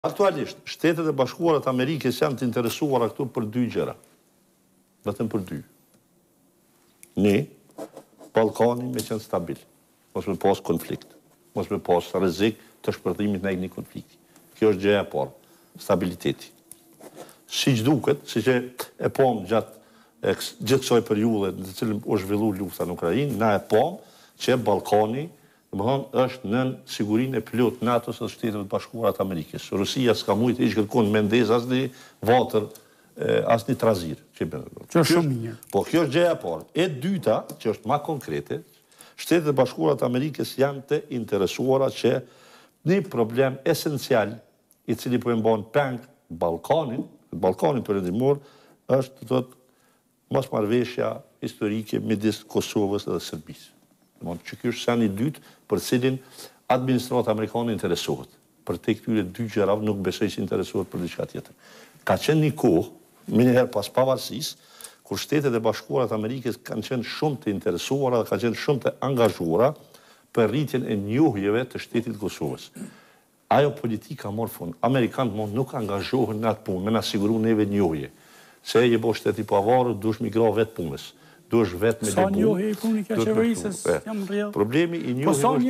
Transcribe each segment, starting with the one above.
Aktualisht, Shtetet e Bashkuara të Amerikës janë të interesuara këtu për dy gjëra. Vetëm për dy. Ne, Ballkani me qenë stabil. Mos me pas konflikt. Mos me pas rrezik të shpërthimit në një konflikti. Kjo është gjëja e parë. Stabiliteti. Siç duket, siç e pam gjatë kësaj periudhe në të cilën u zhvillua lufta në Ukrainë, na e pam që Ballkani është nën sigurinë e plot NATO-s dhe Shtetet e Bashkuara të Amerikës. Rusia s'ka mujtë hiç kërkon me ndezë asnjë vatër, asnjë trazir. Që është shumë mirë. Po kjo është gjëja e parë. E dyta, që është më konkrete, Shtetet e Bashkuara të Amerikës janë të interesuara që një problem esencial i cili po e mban peng Ballkanin perëndimor është mosmarrveshja historike midis Kosovës dhe Serbisë. Që kjo është seni i dytë për cilin administrata amerikane interesohet. Për te këtyre dy gjërave nuk besoj se interesohet për diçka tjetër. Ka qenë një kohë, më njëherë pas pavarësisë, kur Shtetet e Bashkuara të Amerikës kanë qenë shumë të interesuara dhe kanë qenë shumë të angazhuara për rritjen e njohjeve të shtetit Kosovës. Ajo politika morë fund. Amerikanët nuk angazhohen në atë punë, me na siguru neve njohje. Se je bo shteti pavarur, dush migra vetë punës. Dush vetë me sa njohje i puni kja qeverisës jam rrjedh? Problemi i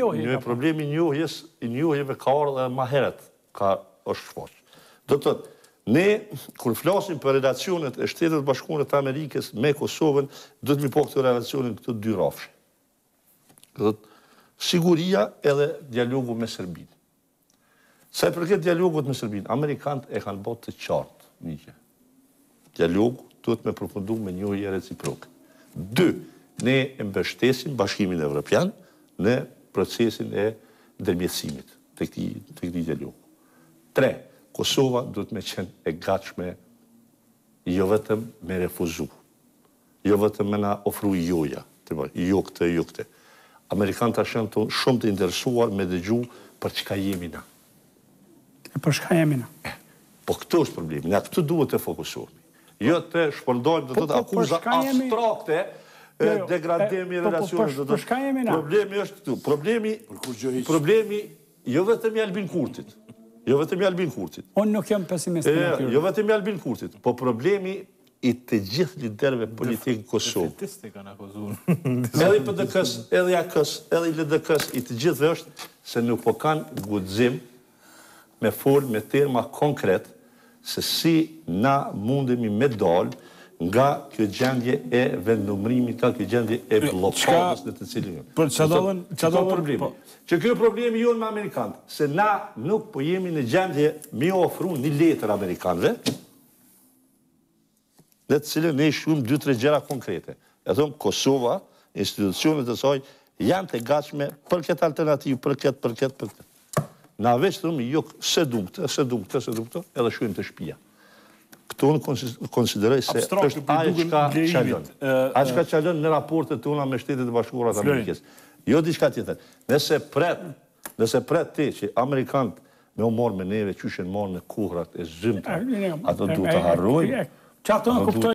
njohjeve ka ardhur ma heret është shfaq. Do të thotë, ne, kur flasim për relacionet e Shtetet Bashkuara të Amerikës me Kosovën, do të mi po këtë relacionin këtë dy rafshe. Siguria edhe dialogu me Serbinë. Sa i përket dialogut me Serbinë, Amerikanët e kanë bërë të qartë një gjë. Dialogu duhet me përfundu me njohje reciproke. 2. Ne e mbështesim Bashkimin Evropian në procesin e ndërmjetësimit të këtij dialogu. 3. Kosova duhet me qenë e gatshme jo vetëm me refuzu, jo vetëm me na ofru joja, jo këtë. Amerikanët janë shumë të interesuar me dëgju për çka jemi na. Për çka jemi na? Po këtu është problemi, na këtu duhet të fokusohemi. Jo të shpërndojmë të akuza abstrakte, degradimi relacionit. Për shka jemi na? Problemi është këtu. Problemi jo vetëm i Albin Kurtit. Unë nuk jam pesimist në natyrë. Jo vetëm i Albin Kurtit, po problemi i të gjithë liderëve politikë Kosovë. Defetistë kanë akuzuar. Edhe i PDK-s, edhe i AK-s, edhe i LDK-s, i të gjithëve është se nuk po kanë guxim me folë me terma konkret se si na mundemi me dalë nga kjo gjendje e vendnumrimit, nga kjo gjendje e blokadës në të cilin. Për çdo problemi. Që kjo problemi jonë me Amerikanët, se na nuk po jemi në gjendje me ofru një letër Amerikanëve, në të cilin ne shumë 2-3 gjëra konkrete. E thonë, Kosova, institucionet e saj, janë të gatshme për këtë alternativë, për këtë. Na veç të dhëmë, jo, se dukte, edhe shujmë të shpia. Këto në konsideroj se është ajo qka qalën në raportet të una me Shtetet e Bashkuara të Amerikës. Jo diçka tjetër. Nëse pret ti që Amerikanët me u morë me neve, qyshen morë në kuhrat e zymta, ato du të harrojnë.